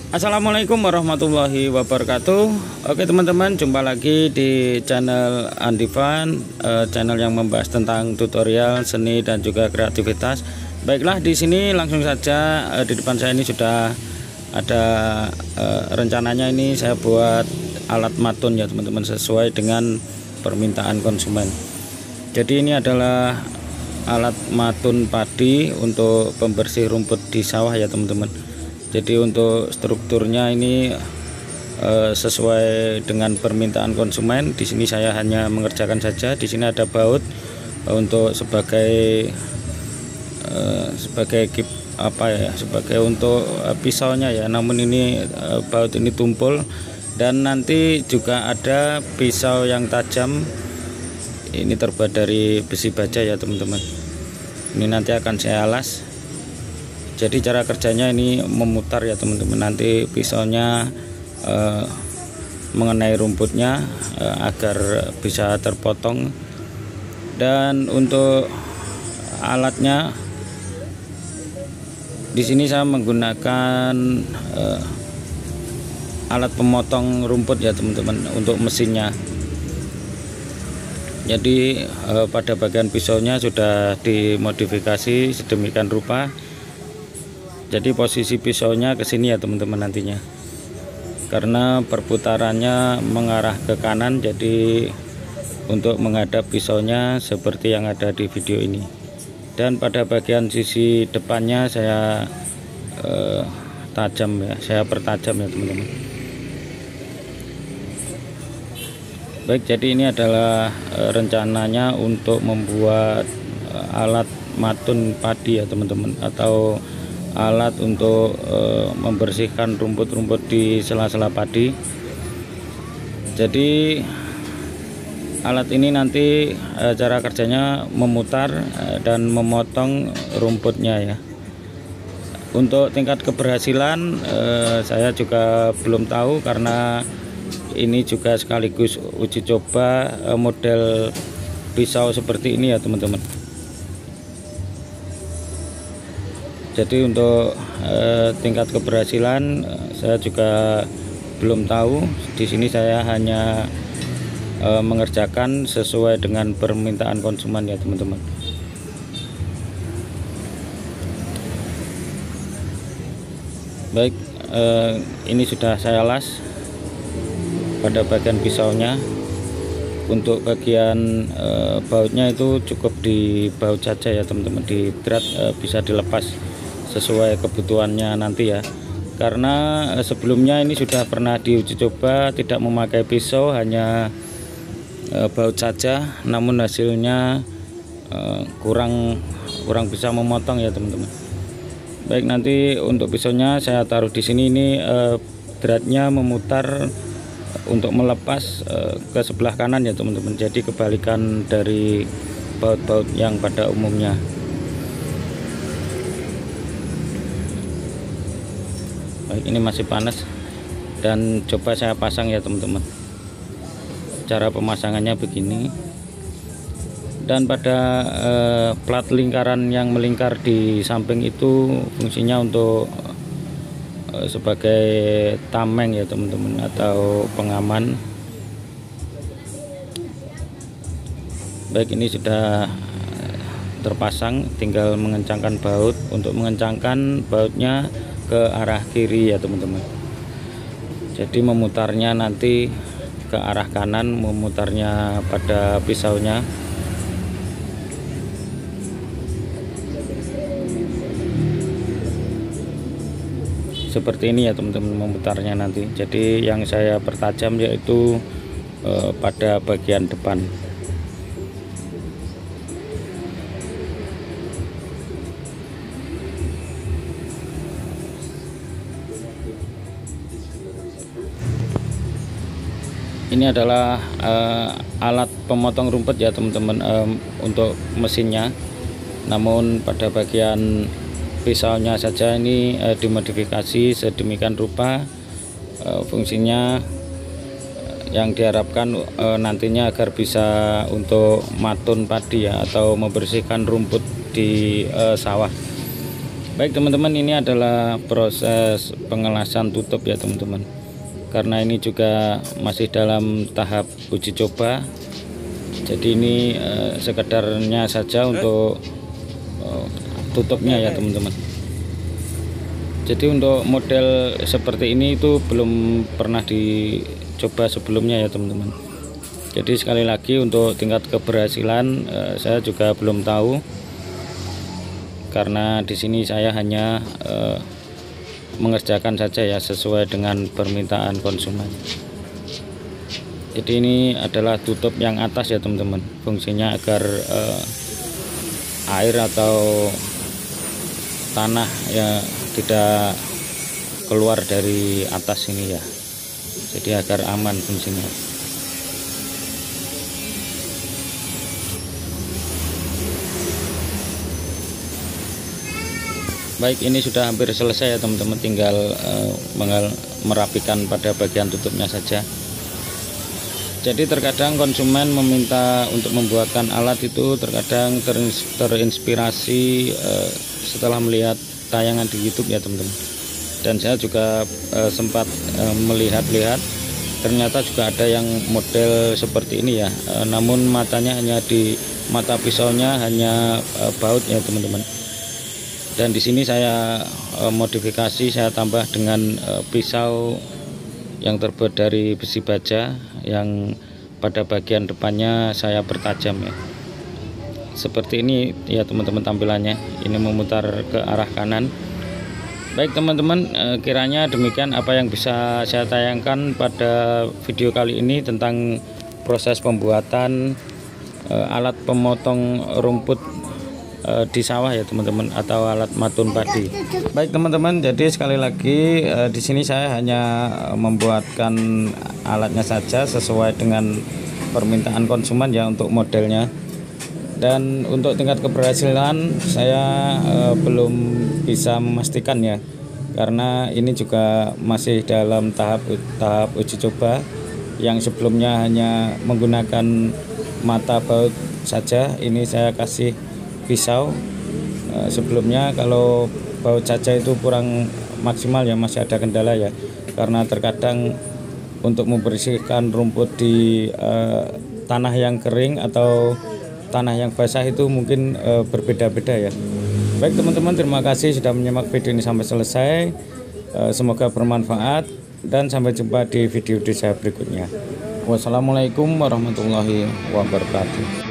Assalamualaikum warahmatullahi wabarakatuh. Oke teman-teman, jumpa lagi di channel Andifan, channel yang membahas tentang tutorial seni dan juga kreativitas. Baiklah, di sini langsung saja di depan saya ini sudah ada rencananya. Ini saya buat alat matun ya teman-teman, sesuai dengan permintaan konsumen. Jadi ini adalah alat matun padi untuk pembersih rumput di sawah ya teman-teman. Jadi untuk strukturnya ini sesuai dengan permintaan konsumen. Di sini saya hanya mengerjakan saja. Di sini ada baut untuk sebagai sebagai untuk pisaunya ya. Namun ini baut ini tumpul, dan nanti juga ada pisau yang tajam. Ini terbuat dari besi baja ya teman-teman. Ini nanti akan saya alas. Jadi cara kerjanya ini memutar ya teman-teman. Nanti pisaunya mengenai rumputnya agar bisa terpotong. Dan untuk alatnya di sini saya menggunakan alat pemotong rumput ya teman-teman untuk mesinnya. Jadi pada bagian pisaunya sudah dimodifikasi sedemikian rupa. Jadi posisi pisaunya ke sini ya teman-teman nantinya. Karena perputarannya mengarah ke kanan, jadi untuk menghadap pisaunya seperti yang ada di video ini. Dan pada bagian sisi depannya saya tajam ya, saya pertajam ya teman-teman. Baik, jadi ini adalah rencananya untuk membuat alat matun padi ya teman-teman, atau alat untuk membersihkan rumput-rumput di sela-sela padi. Jadi alat ini nanti cara kerjanya memutar dan memotong rumputnya ya. Untuk tingkat keberhasilan saya juga belum tahu, karena ini juga sekaligus uji coba model pisau seperti ini ya teman-teman. Jadi untuk tingkat keberhasilan saya juga belum tahu. Di sini saya hanya mengerjakan sesuai dengan permintaan konsumen ya teman-teman. Baik, ini sudah saya las pada bagian pisaunya. Untuk bagian bautnya itu cukup dibaut saja ya teman-teman, di drat bisa dilepas sesuai kebutuhannya nanti ya. Karena sebelumnya ini sudah pernah diuji coba tidak memakai pisau, hanya baut saja, namun hasilnya kurang bisa memotong ya teman-teman. Baik, nanti untuk pisaunya saya taruh di sini. Ini dratnya memutar untuk melepas ke sebelah kanan ya teman-teman. Jadi kebalikan dari baut-baut yang pada umumnya. Baik, ini masih panas dan coba saya pasang ya teman-teman. Cara pemasangannya begini. Dan pada plat lingkaran yang melingkar di samping itu fungsinya untuk sebagai tameng ya teman-teman, atau pengaman. Baik, ini sudah terpasang, tinggal mengencangkan baut. Untuk mengencangkan bautnya ke arah kiri ya teman-teman. Jadi memutarnya nanti ke arah kanan, memutarnya pada pisaunya. Seperti ini ya teman-teman memutarnya nanti. Jadi yang saya pertajam yaitu pada bagian depan. Ini adalah alat pemotong rumput ya teman-teman, untuk mesinnya. Namun pada bagian pisaunya saja ini dimodifikasi sedemikian rupa. Fungsinya yang diharapkan nantinya agar bisa untuk matun padi ya, atau membersihkan rumput di sawah. Baik teman-teman, ini adalah proses pengelasan tutup ya teman-teman, karena ini juga masih dalam tahap uji coba. Jadi ini sekedarnya saja untuk tutupnya ya teman-teman. Jadi untuk model seperti ini itu belum pernah dicoba sebelumnya ya teman-teman. Jadi sekali lagi untuk tingkat keberhasilan saya juga belum tahu, karena di sini saya hanya mengerjakan saja ya sesuai dengan permintaan konsumen. Jadi ini adalah tutup yang atas ya teman-teman, fungsinya agar air atau tanah ya tidak keluar dari atas ini ya, jadi agar aman fungsinya. Baik, ini sudah hampir selesai ya teman-teman, tinggal merapikan pada bagian tutupnya saja. Jadi terkadang konsumen meminta untuk membuatkan alat itu terkadang terinspirasi setelah melihat tayangan di YouTube ya teman-teman. Dan saya juga sempat melihat-lihat, ternyata juga ada yang model seperti ini ya, namun matanya hanya di mata pisaunya hanya baut ya teman-teman. Dan di sini saya modifikasi, saya tambah dengan pisau yang terbuat dari besi baja, yang pada bagian depannya saya pertajam ya. Seperti ini ya teman-teman tampilannya. Ini memutar ke arah kanan. Baik teman-teman, kiranya demikian apa yang bisa saya tayangkan pada video kali ini tentang proses pembuatan alat pemotong rumput di sawah ya teman-teman, atau alat matun padi. Baik teman-teman, jadi sekali lagi di sini saya hanya membuatkan alatnya saja sesuai dengan permintaan konsumen ya untuk modelnya. Dan untuk tingkat keberhasilan saya belum bisa memastikan ya, karena ini juga masih dalam tahap uji coba. Yang sebelumnya hanya menggunakan mata baut saja, ini saya kasih pisau. Sebelumnya kalau baut saja itu kurang maksimal ya, masih ada kendala ya, karena terkadang untuk membersihkan rumput di tanah yang kering atau tanah yang basah itu mungkin berbeda-beda ya. Baik teman-teman, terima kasih sudah menyimak video ini sampai selesai. Semoga bermanfaat dan sampai jumpa di video saya berikutnya. Wassalamualaikum warahmatullahi wabarakatuh.